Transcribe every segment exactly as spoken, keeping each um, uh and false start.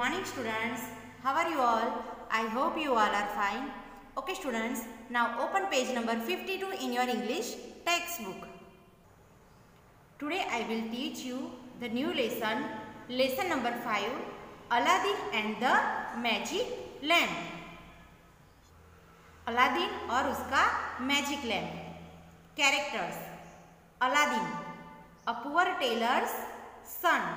morning students. How are you all? I hope you all are fine. Okay students, now open page number fifty-two in your English textbook. Today I will teach you the new lesson, lesson number five, Aladdin and the Magic Lamp. Aladdin और उसका Magic Lamp. Characters: Aladdin, a poor tailor's son.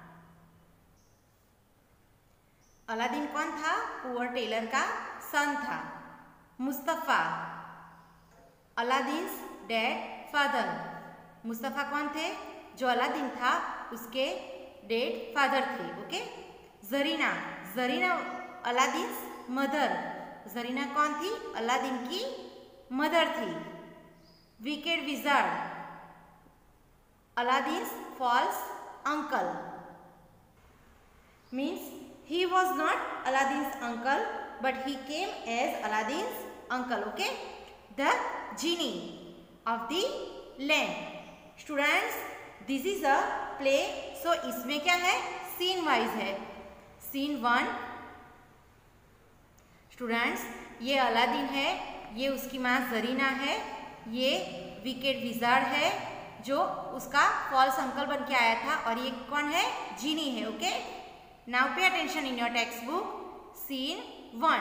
Aladdin कौन था? Poor tailor का son था. Mustafa, Aladdin's dad father. Mustafa कौन थे? जो Aladdin था उसके डैड फादर थे. Okay. Zarina, Zarina Aladdin's mother. Zarina कौन थी? अलादीन की मदर थी. Wicked wizard, Aladdin's false uncle. Means he was not Aladdin's uncle, but he came as Aladdin's uncle. Okay. The genie of the lamp. Students, this is a play. So इसमें क्या है? Scene wise है. Scene one. Students, ये Aladdin है, ये उसकी माँ जरीना है, ये विकेड विजार्ड है जो उसका फॉल्स अंकल बन के आया था, और ये कौन है? जीनी है. Okay. okay? Now pay attention in your textbook. Scene one.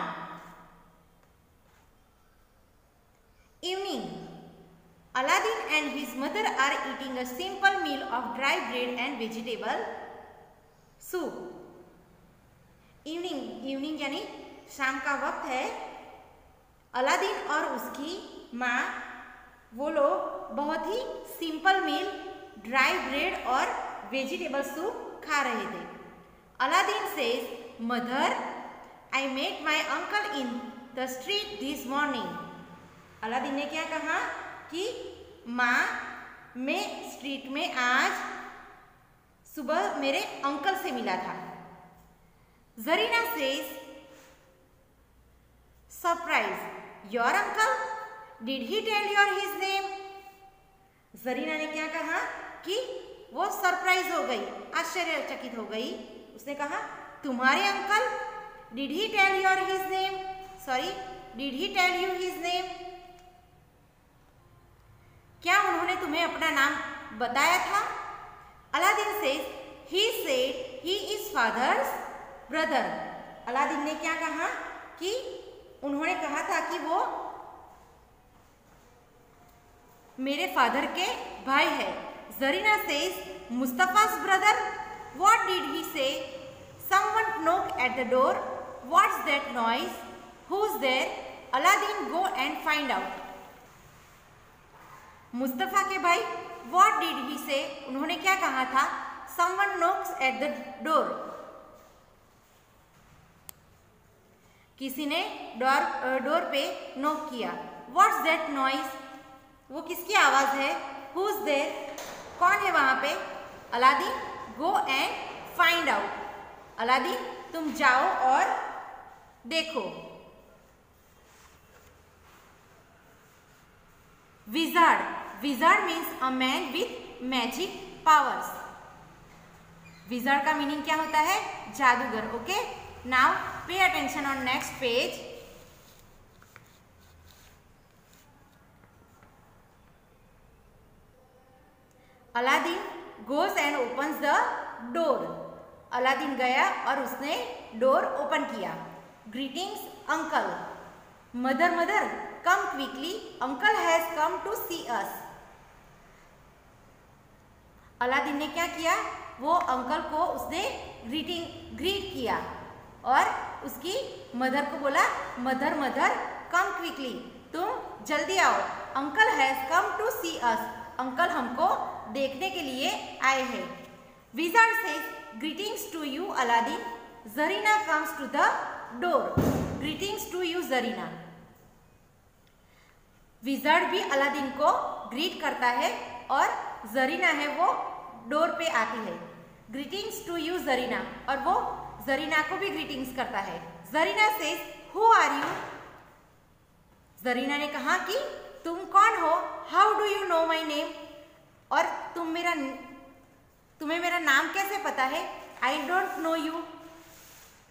Evening. Aladdin and his mother are eating a simple meal of dry bread and vegetable soup. Evening, evening यानी शाम का वक्त है. अलादीन और उसकी माँ वो लोग बहुत ही सिंपल मील ड्राई ब्रेड और वेजिटेबल सूप खा रहे थे. Aladdin says, Mother, I met my uncle in the street this morning. Aladdin ने क्या कहा कि माँ, मैं स्ट्रीट में आज सुबह मेरे अंकल से मिला था. Zarina says, Surprise, your uncle? Did he tell you his name? Zarina ने क्या कहा कि वो सरप्राइज हो गई, आश्चर्यचकित हो गई. उसने कहा, तुम्हारे uncle? Did he tell your his name? Sorry, did he tell you his name? क्या उन्होंने तुम्हें अपना नाम बताया था? Aladdin says, he said he is father's brother. Aladdin ने क्या कहा कि उन्होंने कहा था कि वो मेरे फादर के भाई है. Zarina says, Mustafa's brother? What did he say? Someone knocked at the door. What's that noise? Who's there? Aladdin, go and find out. Mustafa के भाई, What did he say? उन्होंने क्या कहा था? Someone knocks at the door. किसी ने door door पे knock किया. What's that noise? वो किसकी आवाज है? Who's there? कौन है वहां पे? Aladdin, go and find out. Aladdin, तुम जाओ और देखो. Wizard, wizard means a man with magic powers. Wizard का मीनिंग क्या होता है? जादूगर. Okay. Now pay attention on next page. Aladdin goes and opens the door. Aladdin गया और उसने डोर ओपन किया. Greetings uncle. Mother, mother, come quickly. Uncle has come to see us. Aladdin ने क्या किया? वो अंकल को उसने ग्रीटिंग ग्रीट किया और उसकी मदर को बोला, मदर मदर कम क्विकली, तुम जल्दी आओ. Uncle has come to see us. Uncle हमको देखने के लिए आए हैं. Wizard says, greetings to you Aladdin. Zarina comes to the door. Greetings to you Zarina. Wizard भी अलादीन को ग्रीट करता है और जरीना है वो डोर पे आती है. Greetings to you Zarina. और वो जरीना को भी ग्रीटिंग्स करता है. Zarina says, who are you? Zarina ने कहा कि तुम कौन हो? How do you know my name? और तुम मेरा तुम्हें मेरा नाम कैसे पता है? I don't know you.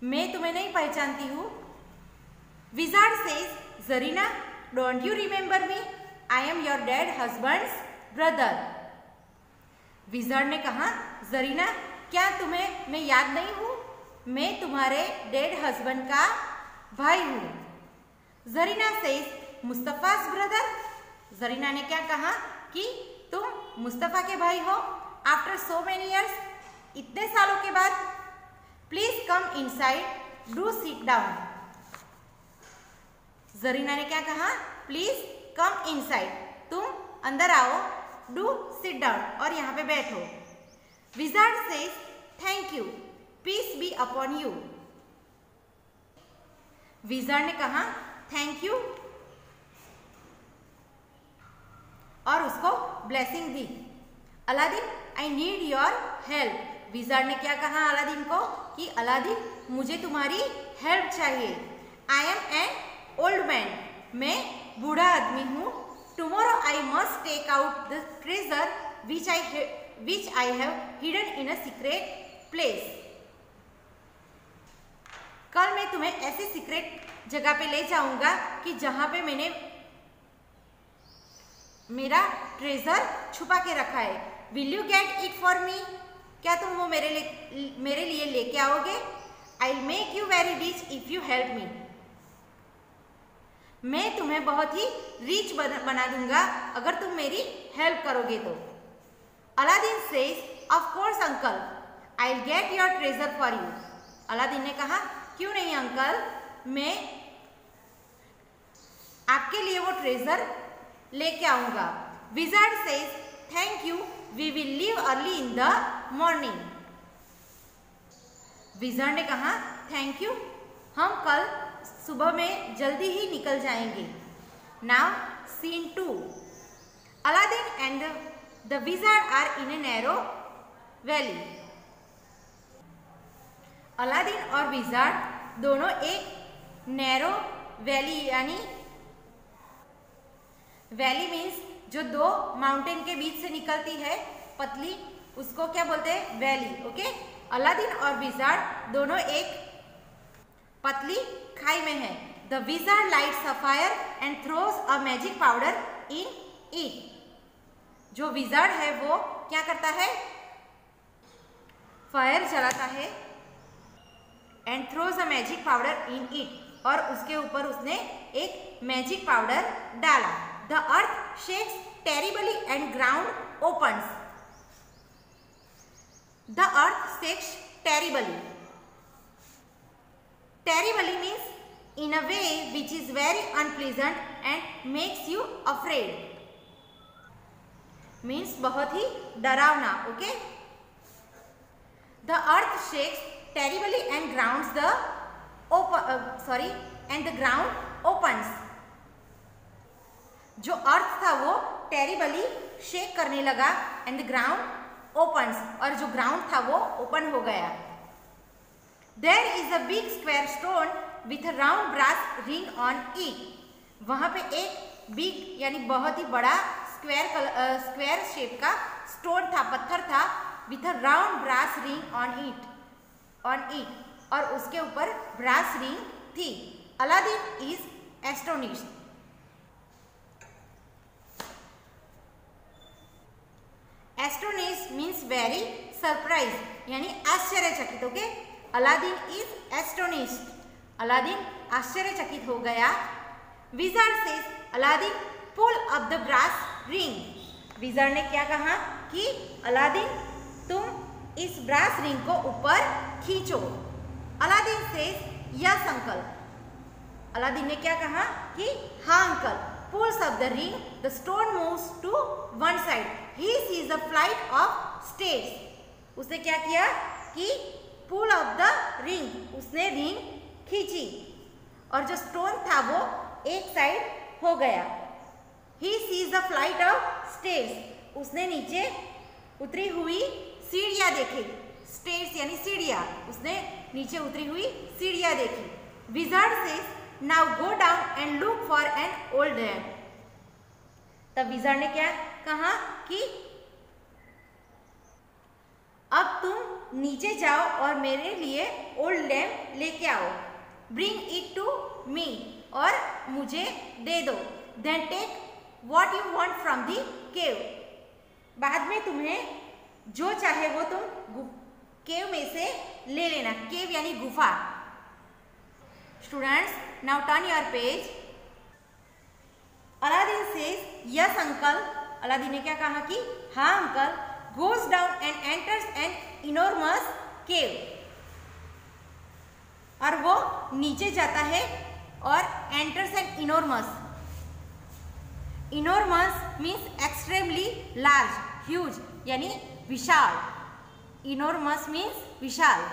मैं तुम्हें नहीं पहचानती हूँ। Wizard says, Zarina, don't you remember me? I am your dead husband's brother. Wizard ने कहा, जरीना, क्या तुम्हें मैं याद नहीं हूँ? मैं तुम्हारे डेड हस्बैंड का भाई हूँ। Zarina says, Mustafa's brother. Zarina ने क्या कहा कि तुम मुस्तफा के भाई हो। आफ्टर सो मेनी ईयर्स, इतने सालों के बाद। Please come inside, do sit down. Zarina ने क्या कहा, प्लीज कम इनसाइड, तुम अंदर आओ, डू सिट डाउन, और यहाँ पे बैठो। Wizard says, thank you, peace be upon you. Wizard ने कहा, थैंक यू, और उसको ब्लेसिंग दी। Aladdin, I need your help. Wizard ने क्या कहा अलादीन को कि अलादीन, मुझे तुम्हारी हेल्प चाहिए। I am an old man, मैं बूढ़ा आदमी हूँ। Tomorrow I must take out the treasure which I which I have hidden in a secret place. कल मैं तुम्हें ऐसी सीक्रेट जगह पे ले जाऊंगा कि जहां पे मैंने मेरा ट्रेजर छुपा के रखा है। Will you get it for me? क्या तुम वो मेरे लिए मेरे लिए लेके आओगे? I will make you very rich if you help me, मैं तुम्हें बहुत ही रिच बना दूंगा अगर तुम मेरी हेल्प करोगे तो। Aladdin says, of course uncle, I will get your treasure for you. Aladdin ने कहा, क्यों नहीं अंकल, मैं आपके लिए वो ट्रेजर लेके आऊंगा। Wizard says, thank you, we will leave early in the morning. Wizard ने कहा, थैंक यू, हम कल सुबह में जल्दी ही निकल जाएंगे। Now scene two, Aladdin and the wizard are in a narrow valley. Aladdin और विजार्ड दोनों एक नैरो वैली, यानी वैली मीन्स जो दो माउंटेन के बीच से निकलती है पतली, उसको क्या बोलते हैं? वैली। ओके, अलादीन और विजार्ड दोनों एक पतली खाई में है। The wizard lights a fire and throws a magic powder in it. जो विजार्ड है वो क्या करता है? फायर जलाता है and throws a magic powder in it, और उसके ऊपर उसने एक मैजिक पाउडर डाला। The earth shakes terribly and ground opens. The earth shakes terribly. Terribly means in a way which is very unpleasant and makes you afraid, means बहुत ही डरावना। Okay, the earth shakes terribly and grounds the open uh, sorry and the ground opens। जो अर्थ था वो terribly shake करने लगा and the ground opens, और जो ग्राउंड था वो ओपन हो गया। There is a big square stone with a round brass ring on it. वहां पे एक बिग यानी बहुत ही बड़ा स्क्वायर स्क्वायर शेप का स्टोन था, पत्थर था, with a round brass ring on it on it और उसके ऊपर ब्रास रिंग थी। Aladdin is astonished. Astonished means very surprise, यानी आश्चर्यचकित। Okay, Aladdin is astonished. Aladdin आश्चर्यचकित हो गया। Wizard says, Aladdin pull up the brass ring. Wizard ने क्या कहा कि अलादीन तुम इस ब्रास रिंग को ऊपर खींचो। Aladdin says, yes uncle. Aladdin ने क्या कहा कि हाँ uncle. Pulls up the ring, the stone moves to one side, he sees the flight of steps. उसने क्या किया कि पुल अप द रिंग, उसने रिंग खींची और जो स्टोन था वो एक साइड हो गया। He sees the flight of steps, उसने नीचे उतरी हुई सीढ़ियां देखी। स्टेट्स यानी सीढ़ियां, उसने नीचे उतरी हुई सीढ़ियां देखी। Wizard says, now go down and look for an old man. तब विजार्ड ने क्या कहा कि अब तुम नीचे जाओ और मेरे लिए ओल्ड लैम्प लेके आओ। ब्रिंग इट टू मी, और मुझे दे दो। Then take what you want from the cave, बाद में तुम्हें जो चाहे वो तुम केव में से ले लेना। केव यानी गुफा। Students, now turn your page. Aladdin says yes uncle. Aladdin ने क्या कहा कि हाँ uncle. Goes down and enters an enormous cave, और वो नीचे जाता है और enters an enormous. Enormous means extremely large, huge यानी विशाल। इनॉर्मस मीन्स विशाल।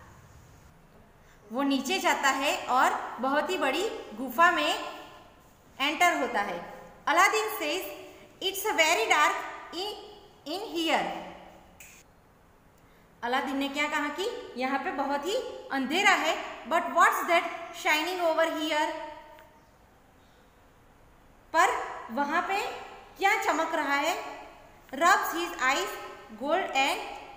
वो नीचे जाता है और बहुत ही बड़ी गुफा में एंटर होता है। Aladdin says it's very dark in here. Aladdin ने क्या कहा कि यहाँ पे बहुत ही अंधेरा है। But what's that shining over here, पर वहां पे क्या चमक रहा है। Rubs his eyes gold and,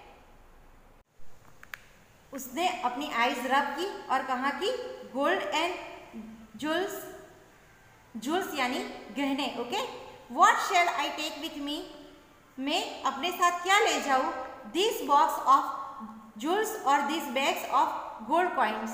उसने अपनी आईज रब की और कहा कि गोल्ड एंड ज्वेल्स, ज्वेल्स यानी गहने। Okay, what shall I take with me, मैं अपने साथ क्या ले जाऊं। दिस बॉक्स ऑफ ज्वेल्स और this bags of gold coins,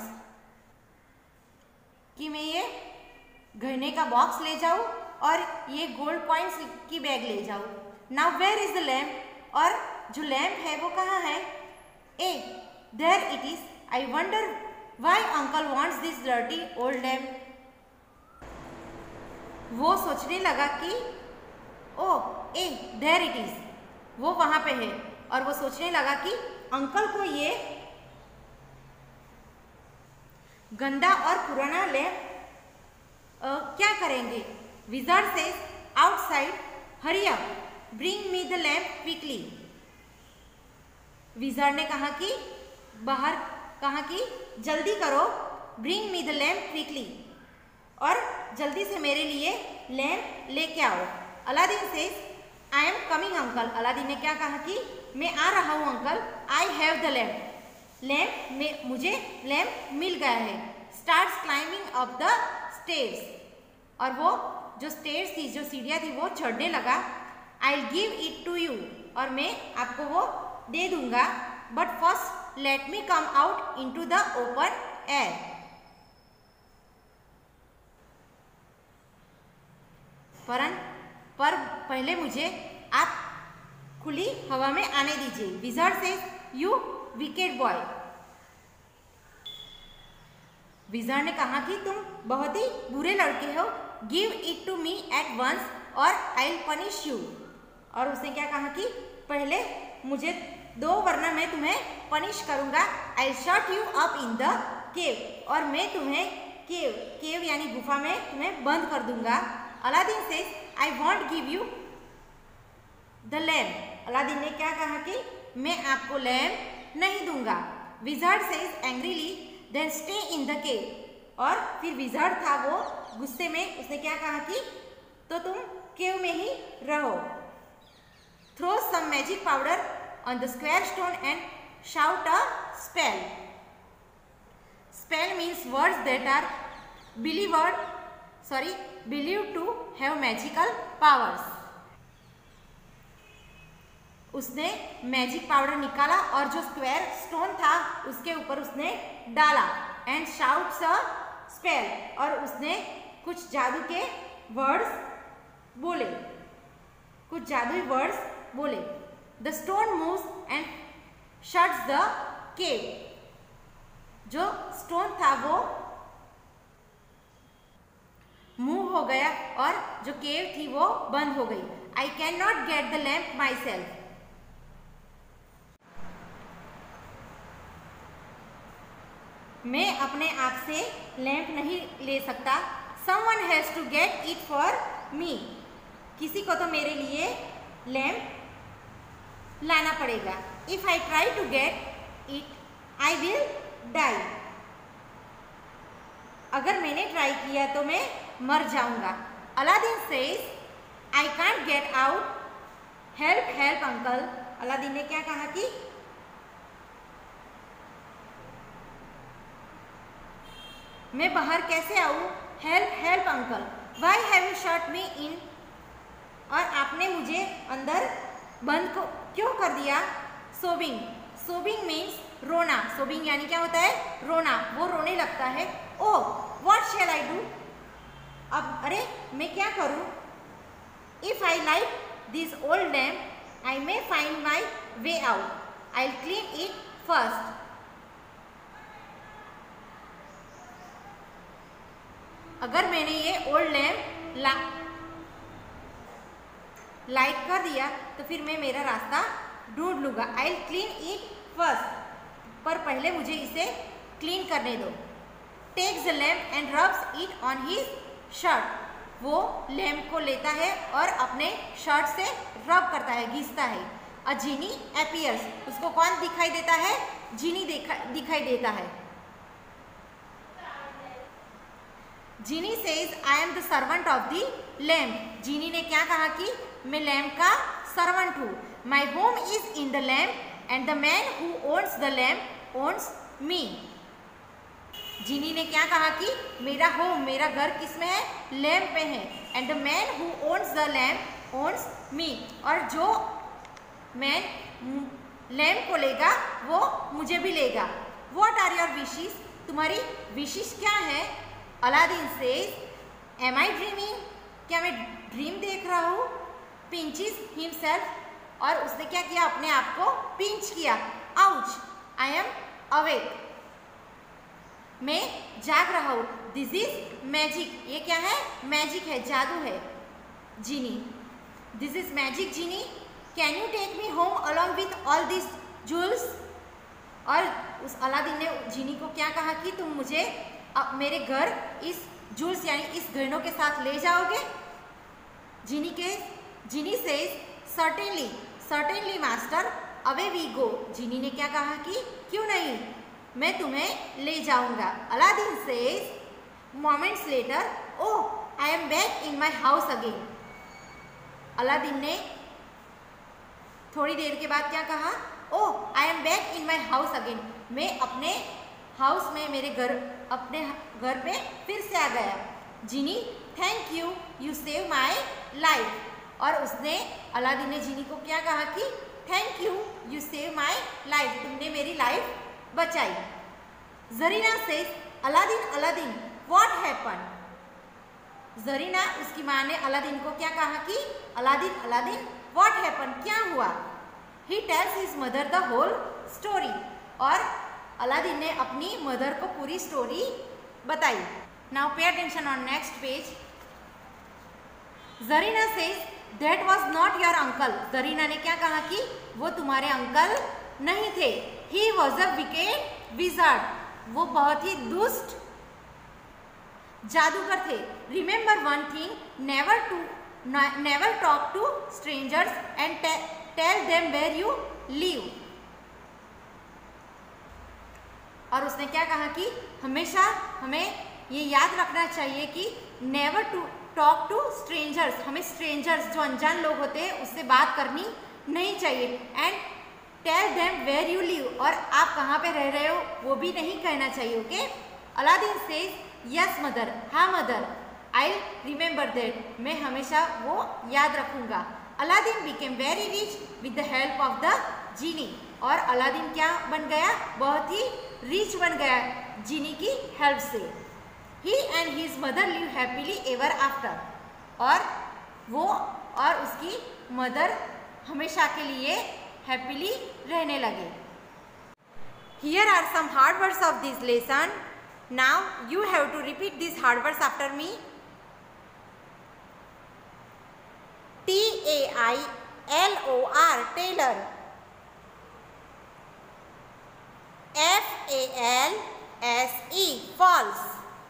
कि मैं ये गहने का बॉक्स ले जाऊं और ये गोल्ड कॉइन्स की बैग ले जाऊं। Now where is the lamp, और जो लैम्प है वो कहाँ है। Ah there it is. I wonder why uncle wants this dirty old lamp. वो सोचने लगा कि oh ah there it is, वो वहां पे है, और वो सोचने लगा कि अंकल को ये गंदा और पुराना लैम्प क्या करेंगे। Wizard says outside hurry up, bring me the lamp quickly. Wizard ने कहा कि बाहर, कहा कि जल्दी करो, bring me the lamp quickly, और जल्दी से मेरे लिए लैम्प लेके आओ। Aladdin says I am coming uncle. Aladdin ने क्या कहा कि मैं आ रहा हूँ uncle. I have the lamp, lamp में मुझे लैम्प मिल गया है। Starts climbing up the stairs, और वो जो स्टेयर्स थी, जो सीढ़ियाँ थी, वो चढ़ने लगा। I will give it to you, और मैं आपको वो दे दूंगा। But first let me come out into the open air, परन पर पहले मुझे आप खुली हवा में आने दीजिए। Wizard says you wicked boy. Wizard ने कहा कि तुम बहुत ही बुरे लड़के हो। Give it to me at once और आई विल पनिश यू, और उसने क्या कहा कि पहले मुझे दो वरना मैं तुम्हें पनिश करूंगा। I will shut you up in the cave, और मैं तुम्हें केव, केव यानी गुफा में तुम्हें बंद कर दूंगा। Aladdin says I want give you the lamp. Aladdin ने क्या कहा कि मैं आपको लैम्प नहीं दूंगा। Wizard says angrily then stay in the cave, और फिर विजार्ड था वो गुस्से में, उसने क्या कहा कि तो तुम केव में ही रहो। Throw some magic powder on the square stone and shout a spell. Spell means words that are believed sorry believe to have magical powers. उसने मैजिक पाउडर निकाला और जो स्क्वायर स्टोन था उसके ऊपर उसने डाला। एंड शाउट्स अ स्पेल, और उसने कुछ जादू के वर्ड्स बोले, कुछ जादुई वर्ड्स बोले। The stone moves and shuts the cave. जो स्टोन था वो मूव हो गया और जो केव थी वो बंद हो गई। I can not get the lamp myself. मैं अपने आप से लैंप नहीं ले सकता। Someone has to get it for me. किसी को तो मेरे लिए लैंप लाना पड़ेगा। If I try to get it I will die. अगर मैंने ट्राई किया तो मैं मर जाऊंगा। Aladdin says I can't get out, help help uncle. Aladdin ने क्या कहा कि मैं बाहर कैसे आऊँ? Help help uncle, why have you shut me in? और आपने मुझे अंदर बंद को क्यों कर दिया? सोबिंग, सोबिंग मीन्स रोना, सोबिंग यानी क्या होता है? रोना, वो रोने लगता है। Oh what shall I do? अब अरे मैं क्या करूँ? If I light this old lamp I may find my way out, I will clean it first. अगर मैंने ये ओल्ड लैम्प ला लाइट कर दिया तो फिर मैं मेरा रास्ता ढूंढ लूँगा। I will clean it first, पर पहले मुझे इसे क्लीन करने दो। Takes the lamp and rubs it on his shirt, वो लैम्प को लेता है और अपने शर्ट से रब करता है, घिसता है। अ जीनी अपीयर्स, उसको कौन दिखाई देता है? जीनी देखा दिखाई देता है। Genie says I am the servant of the lamp, genie ने क्या कहा कि मैं लैम्प का सर्वेंट हूँ। My home is in the lamp and the man who owns the lamp owns me. Genie ने क्या कहा कि मेरा होम, मेरा घर किसमें है? लैम्प में है। And the man who owns the lamp owns me, और जो मैन लैम्प को लेगा वो मुझे भी लेगा। व्हाट आर योर विशेस, तुम्हारी विशेस क्या है? Aladdin says am I dreaming, क्या मैं ड्रीम देख रहा हूँ? पिंचेस हिमसेल्फ, और उसने क्या किया? अपने आप को पिंच किया। आउच, आई एम अवेक, मैं जाग रहा हूँ। दिस इज मैजिक, ये क्या है? मैजिक है, जादू है। Genie, this is magic genie, can you take me home along with all this jewels? और उस अलादीन ने जीनी को क्या कहा कि तुम मुझे अब मेरे घर इस जूल्स यानी इस गहनों के साथ ले जाओगे? जीनी के genie says certainly certainly master, away we go. Genie ने क्या कहा कि क्यों नहीं, मैं तुम्हें ले जाऊंगा। Aladdin says moments later, oh I am back in my house again. Aladdin ने थोड़ी देर के बाद क्या कहा? Oh I am back in my house again, मैं अपने हाउस में, मेरे घर, अपने घर पे फिर से आ गया। Genie thank you, you save my life, और उसने अलादीन ने जीनी को क्या कहा कि thank you, you save my life, तुमने मेरी लाइफ बचाई। जरीना से Aladdin Aladdin what happen? Zarina, उसकी माँ ने अलादीन को क्या कहा कि अलादीन अलादीन व्हाट हैपन, क्या हुआ? He tells his mother the whole story, और अलादीन ने अपनी मदर को पूरी स्टोरी बताई। Now pay attention on next page. Zarina says that was not your uncle, Zarina ने क्या कहा कि वो तुम्हारे अंकल नहीं थे। He was a wicked wizard, वो बहुत ही दुष्ट जादूगर थे। Remember one thing, never to never talk to strangers and tell them where you live. और उसने क्या कहा कि हमेशा हमें ये याद रखना चाहिए कि never to talk to strangers, हमें स्ट्रेंजर्स जो अनजान लोग होते हैं उससे बात करनी नहीं चाहिए। And tell them where you live, और आप कहाँ पे रह रहे हो वो भी नहीं कहना चाहिए। Okay. Aladdin says yes mother, हाँ मदर, आई रिमेंबर दैट, मैं हमेशा वो याद रखूँगा। Aladdin became very rich with the help of the genie, और अलादीन क्या बन गया? बहुत ही रिच बन गया जीनी की हेल्प से। He and his mother live happily ever after, और वो और उसकी मदर हमेशा के लिए हैप्पीली रहने लगे। Here are some hard words of this lesson, now you have to repeat this hard words after me. T A I L O R tailor, F A L S E false,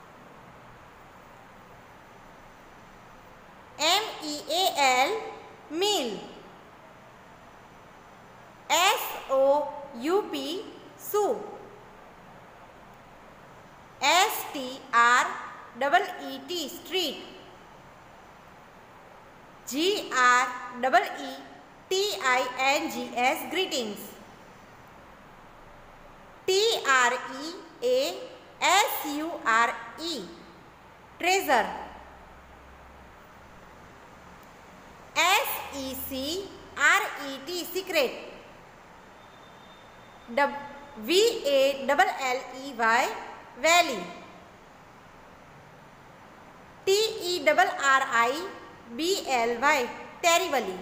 M E A L meal, S O U P soup, S T R double E T street, G R double E T I N G S greetings, T R E A S U R E, treasure. S E C R E T, secret. V A L L E Y, valley. T E R R I B L Y, terribly.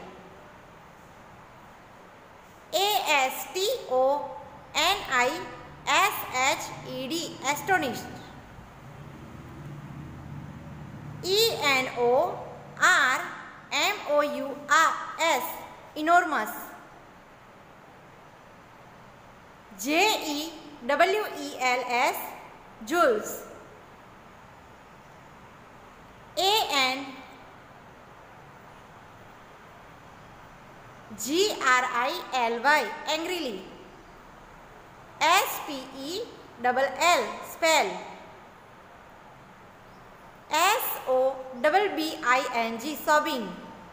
A S T O N I S H E D, astonished. E N O R M O U S, enormous. J E W E L S, jewels. A N G R I L Y, angrily. S P E L L, spell. S O B B I N G, sobbing.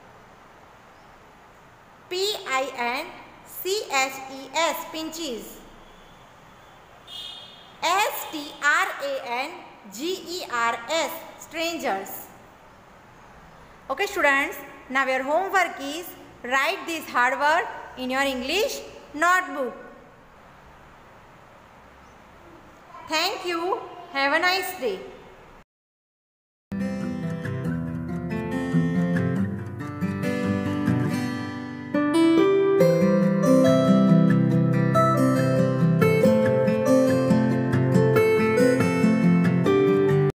P I N C H E S, pinches. S T R A N G E R S, strangers. Okay students, now your homework is write this hard word in your English notebook. Thank you. Have a nice day.